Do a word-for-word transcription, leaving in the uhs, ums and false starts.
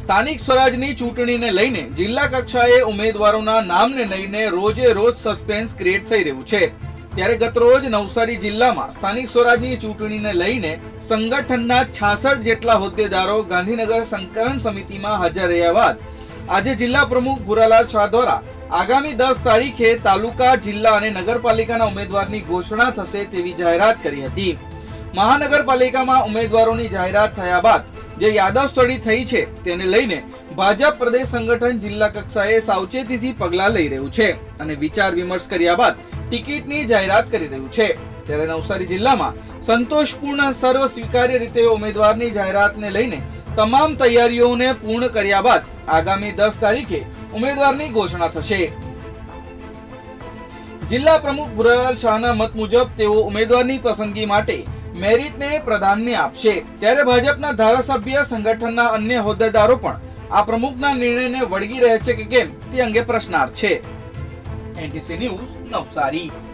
સ્થાનિક સ્વરાજની ચૂંટણીને લઈને જિલ્લા કક્ષાએ ઉમેદવારોના નામને લઈને રોજે રોજ સસ્પેન્સ ક્રિએટ થઈ રહ્યું છે। ત્યારે ગતરોજ નવસારી જિલ્લામાં સ્થાનિક સ્વરાજની ચૂંટણીને લઈને સંગઠનના છાસઠ જેટલા હોદ્દેદારો ગાંધીનગર સંકલન સમિતિમાં હાજર રહ્યા બાદ આજે જિલ્લા પ્રમુખ ભુરાલાલ શાહ દ્વારા આગામી દસ તારીખે તાલુકા, જિલ્લા અને નગરપાલિકાના ઉમેદવારની ઘોષણા થશે તેવી જાહેરાત કરી હતી। મહાનગરપાલિકામાં ઉમેદવારોની જાહેરાત થયા બાદ જે યાદવ સ્થળી થઈ છે તેને લઈને ભાજપ પ્રદેશ સંગઠન જિલ્લા કક્ષાએ સાવચેતીથી પગલાં લઈ રહ્યું છે અને વિચાર વિમર્શ કર્યા બાદ ટિકિટની જાહેરાત કરી રહ્યું છે। ત્યારે નવસારી જિલ્લામાં સંતોષપૂર્ણ સર્વ સ્વીકાર્ય રીતે ઉમેદવારની જાહેરાતને લઈને તમામ તૈયારીઓને પૂર્ણ કર્યા બાદ આગામી દસ તારીખે ઉમેદવારની ઘોષણા થશે। જિલ્લા પ્રમુખ ભુરાલાલ શાહના મત મુજબ તેઓ ઉમેદવારની પસંદગી માટે મેરિટને પ્રાધાન્ય આપશે। ત્યારે ભાજપના ધારાસભ્ય, સંગઠનના અન્ય હોદ્દેદારો પણ આ પ્રમુખના નિર્ણયને વળગી રહે છે કે કેમ તે અંગે પ્રશ્નાર્થ છે। NTC news, Navsari.